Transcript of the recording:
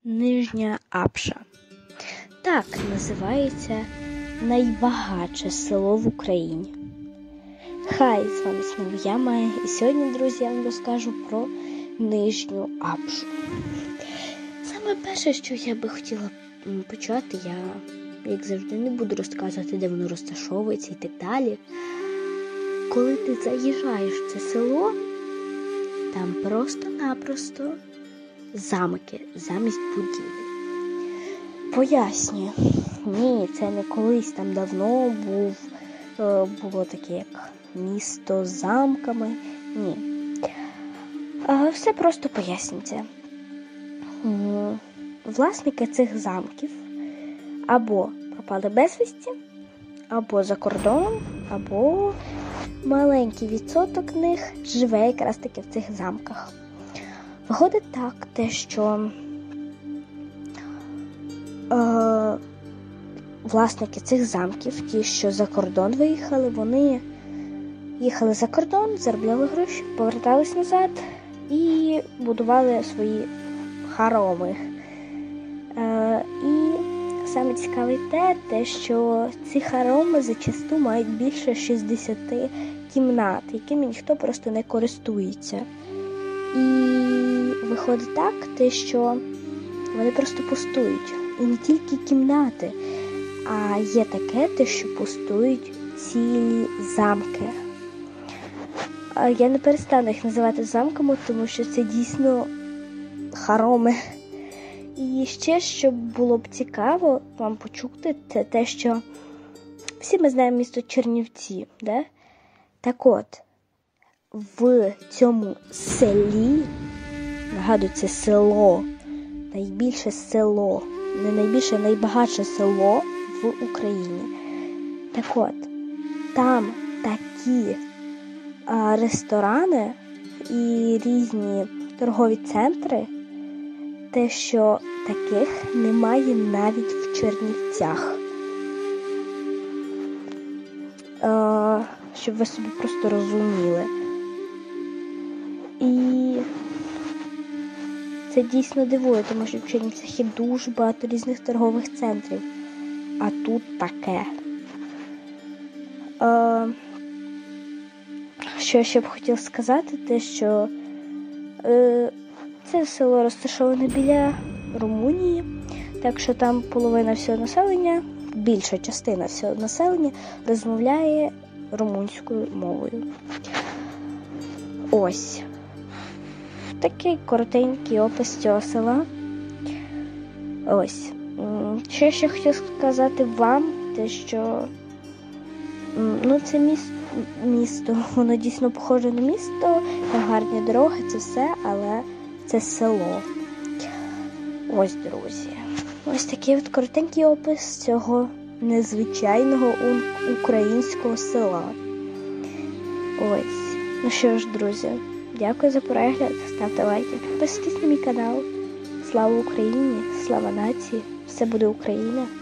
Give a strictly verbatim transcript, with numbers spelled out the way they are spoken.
Нижня Апша. Так називається найбагатше село в Україні. Хай, з вами знову я, Майя, і сьогодні, друзі, я вам розкажу про Нижню Апшу. Саме перше, що я би хотіла почати, я, як завжди, не буду розказувати, де воно розташовується і так далі. Коли ти заїжджаєш в це село, там просто-напросто замки замість будівель. Пояснюю. Ні, це не колись там давно був, було таке як місто з замками. Ні. Все просто пояснюється. Власники цих замків або пропали безвісті, або за кордоном, або маленький відсоток них живе якраз таки в цих замках. Виходить так, те, що е, власники цих замків, ті, що за кордон виїхали, вони їхали за кордон, заробляли гроші, повертались назад і будували свої хороми. Е, і саме цікаве те, те, що ці хороми зачасту мають більше шістдесят кімнат, якими ніхто просто не користується. І виходить так, те, що вони просто пустують. І не тільки кімнати, а є таке, те, що пустують цілі замки. Я не перестану їх називати замками, тому що це дійсно хороми. І ще, що було б цікаво вам почути, це те, що всі ми знаємо місто Чернівці, да? Так от, в цьому селі, нагадую, це село, найбільше село, не найбільше, а найбагатше село в Україні. Так от, там такі а, ресторани і різні торгові центри, те, що таких немає навіть в Чернівцях. А, щоб ви собі просто розуміли. І це дійсно дивує, тому що в Чернівцях є дуже багато різних торгових центрів. А тут таке. Е, що я ще б хотіла сказати, те, що е, це село розташоване біля Румунії, так що там половина всього населення, більша частина всього населення розмовляє румунською мовою. Ось. Такий коротенький опис цього села. Ось. Що я ще хотіла сказати вам, те, що ну, це місто, місто, воно дійсно похоже на місто, гарні дороги, це все, але це село. Ось, друзі. Ось такий от коротенький опис цього незвичайного українського села. Ось. Ну що ж, друзі, дякую за перегляд, ставте лайки, підписуйтесь на мій канал. Слава Україні, слава нації, все буде Україна.